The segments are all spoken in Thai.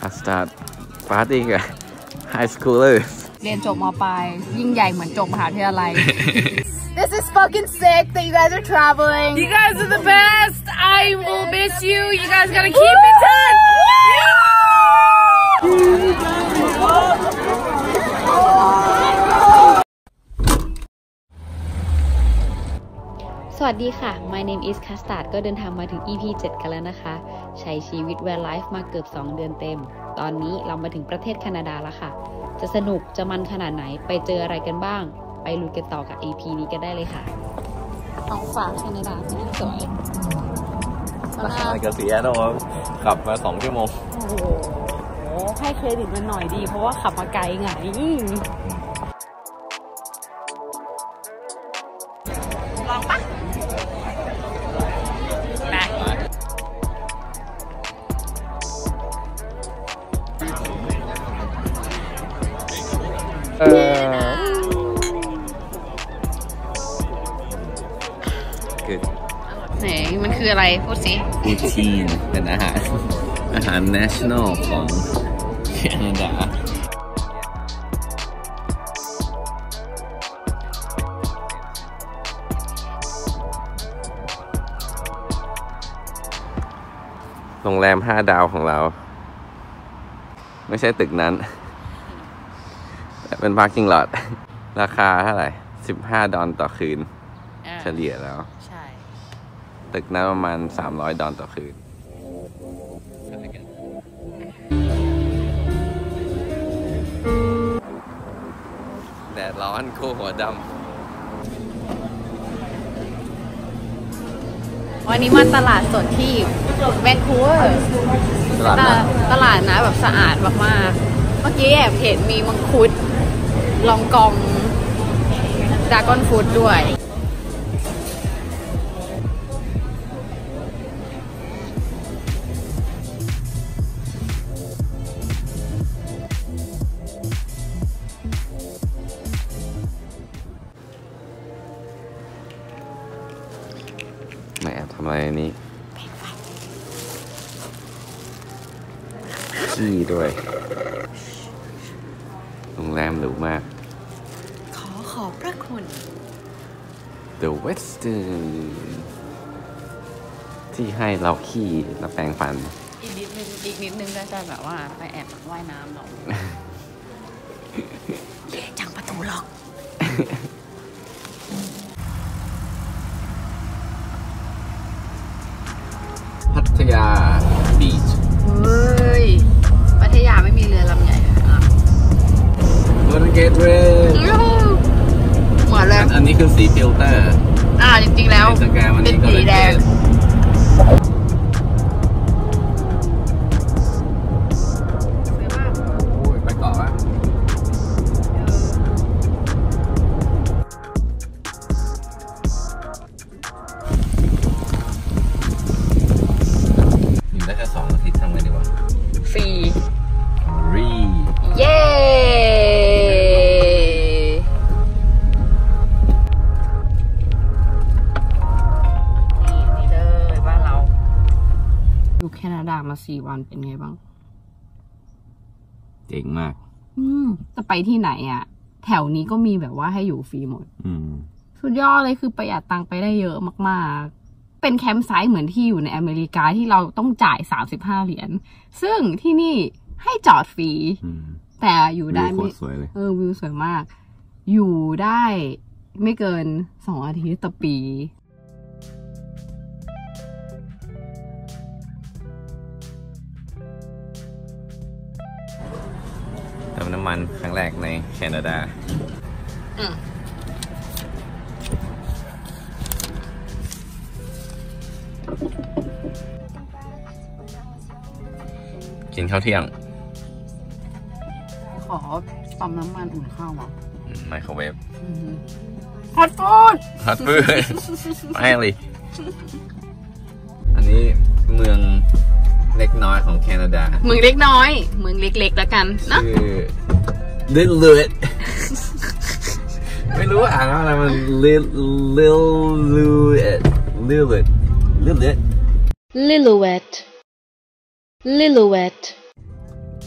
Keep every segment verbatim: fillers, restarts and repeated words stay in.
I start partying at high schoolers เรียนจบม.ปลายยิ่งใหญ่เหมือนจบมหาวิทยาลัย This is fucking sick that you guys are traveling. You guys are the best. I will miss you. You guys gotta keep in touch. สวัสดีค่ะ My name is Custard ก็เดินทางมาถึง อี พี เจ็ด กันแล้วนะคะใช้ชีวิต Van Life มาเกือบสองเดือนเต็มตอนนี้เรามาถึงประเทศแคนาดาแล้วค่ะจะสนุกจะมันขนาดไหนไปเจออะไรกันบ้างไปลุยกันต่อกับ อี พี นี้กันได้เลยค่ะท้องฟ้าแคนาดาสวยราคากระเสียนะผมขับมาสองชั่วโมงโอ้โหให้เครดิตมันหน่อยดีเพราะว่าขับมาไกลไงลองปะเออไหนมันคืออะไรพูดสิปูชีนเป็นอาหารอาหาร national ของแคนาดาโรงแรมห้าดาวของเราไม่ใช่ตึกนั้นเป็น parking lot ราคาเท่าไหร่สิบห้าดอลต่อคืนเฉลี่ยแล้วใช่ตึกนั้นประมาณสามร้อยดอลต่อคืนแดดร้อนโคหัวดำวันนี้มาตลาดสดที่แวนคูเวอร์ตลาดนะแบบสะอาดมากๆเมื่อกี้แอบเห็นมีมังคุดลองกองดากอนฟูดด้วยแม่ทำอะไรนี้ขี้ด้วยโรงแรมหรูมากขอขอบพระคุณ The Western ที่ให้เราขี้แล้วแปรงฟันอีกนิดนึงอีกนิดนึงก็จะแบบว่าไปแอบว่ายน้ำหรอกแย่จังประตูล็อกพัทยาบีชเฮ้ยพัทยาไม่มีเรือลำใหญ่อ่ะโกลเด้นเกตเวย์เหมือนเลยอันนี้คือสีฟิลเตอร์อ่าจริงๆแล้วเป็นสีแดงไปเกาะวะอยู่ได้แค่สองอาทิตย์ทำไงดีวะฟรีรีเย้นี่เลยบ้านเราอยู่แคนาดามาสี่วันเป็นไงบ้างเจ๋งมากอืมจะไปที่ไหนอ่ะแถวนี้ก็มีแบบว่าให้อยู่ฟรีหมดอืมสุดยอดเลยคือประหยัดตังค์ไปได้เยอะมากๆเป็นแคมป์ไซต์เหมือนที่อยู่ในอเมริกาที่เราต้องจ่ายสามสิบห้าเหรียญซึ่งที่นี่ให้จอดฟรีแต่อยู่ได้ไม่เออวิวสวยมากอยู่ได้ไม่เกินสองอาทิตย์ต่อปีเติมน้ำมันครั้งแรกในแคนาดากินข้าวเที่ยงขอปั๊มน้ำมันอุ่นข้าวอ่ะไมโครเวฟฮอตฟูดฮอตฟูดไม่เลยอันนี้เมืองเล็กน้อยของแคนาดาเมืองเล็กน้อยเมืองเล็กๆแล้วกันนะชื่อ Lillooet ไม่รู้อ่านว่าอะไรมัน Lillooet Lillooet Lillooet Lillooet Lillooet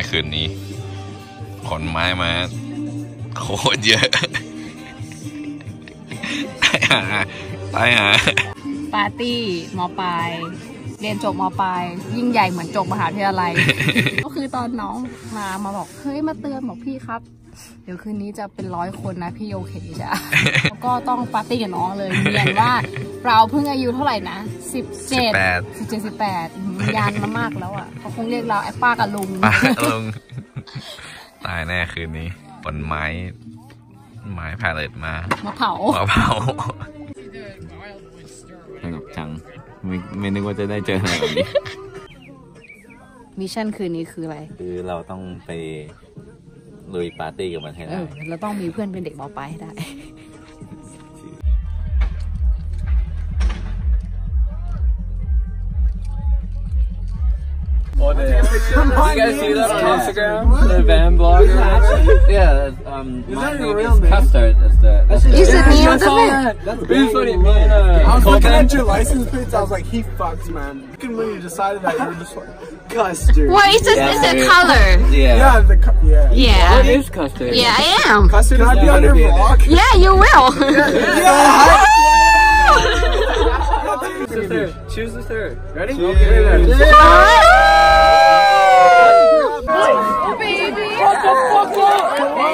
คืนนี้ขนไม้มาโคตรเยอะตายหาตายหาปาร์ตี้ม.ปลายเรียนจบม.ปลายยิ่งใหญ่เหมือนจบมหาวิทยาลัย ก็คือตอนน้องมามาบอกเฮ้ยมาเตือนบอกพี่ครับเดี๋ยวคืนนี้จะเป็นร้อยคนนะพี่โอเคจ้ะ แล้วก็ต้องปาร์ตี้กับน้องเลยเรียนว่าเราเพิ่งอายุเท่าไหร่นะสิบเจ็ดสิบเจ็ดสิบแปดยันมามากแล้วอ่ะเขาคงเรียกเราไอ้ป้ากับลุงลุงตายแน่คืนนี้ผลไม้ไม้พาเลตมามาเผามาเผาสนุกจังไม่ไม่นึกว่าจะได้เจออะไรแบบนี้มิชชั่นคืนนี้คืออะไรคือเราต้องไปลุยปาร์ตี้กับมันให้ได้เราต้องมีเพื่อนเป็นเด็กม.ปลายให้ได้ You guys see that on Instagram? The van blogger? Yeah, um, my name is Custard. That's the. That's Is it me? What's that? That's funny, man. I was looking at your license plates. I was like, he fucks, man. When you decided that, you were just like, Custard. What is this? Is the color? Yeah. Yeah, the yeah. Yeah. What is Custard? Yeah, I am. Custard. Can I be on your vlog? Yeah, you will. Yeah. Choose the third. Choose the third. Ready? Yeah. Oh, baby. Fuck the fuck up.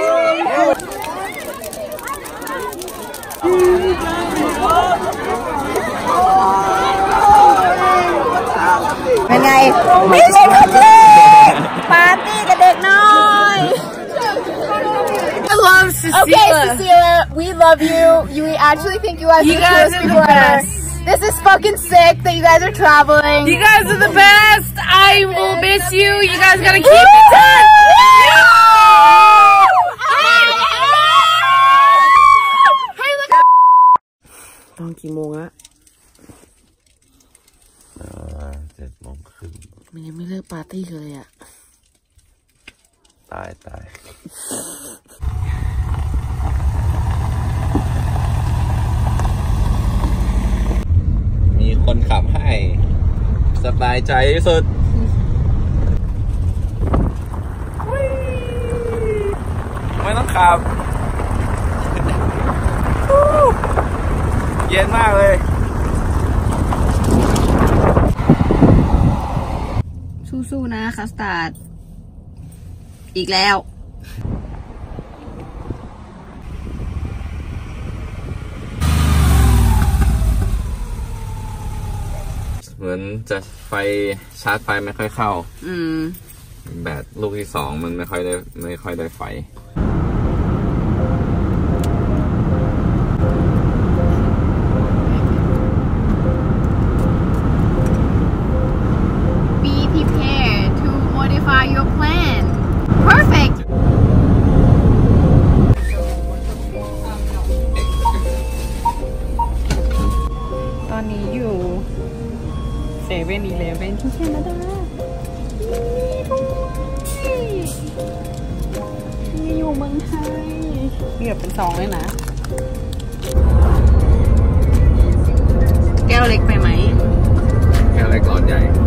เป็นไงไม่ใช่คาเฟ่ปาร์ตี้กับเด็กน้อย I love Cecilia. Okay, Cecilia, we love you. You we actually think you guys you are guys are the best. This is fucking sick that you guys are traveling. You guys are the best. I will miss you. You guys gotta keep in touch. ตอนกี่โมงอะเจ็ดโมงครึ่งมันยังไม่เลิกปาร์ตี้เลยอะตายตายมีคนขับให้สบายใจที่สุดไม่ต้องขับเย็นมากเลยสู้ๆนะคัสตาร์ดอีกแล้วเหมือนจะไฟชาร์จไฟไม่ค่อยเข้าอืมแบตลูกที่สองมันไม่ค่อยได้ไม่ค่อยได้ไฟ your plan perfect ตอนนี้อยู่เซเว่นอีเลฟเว่นที่แคนาดานี่อยู่เมืองไทยเกือบเป็นสองเลยนะแก้วเล็กไปไหมแก้วเล็กร้อนใหญ่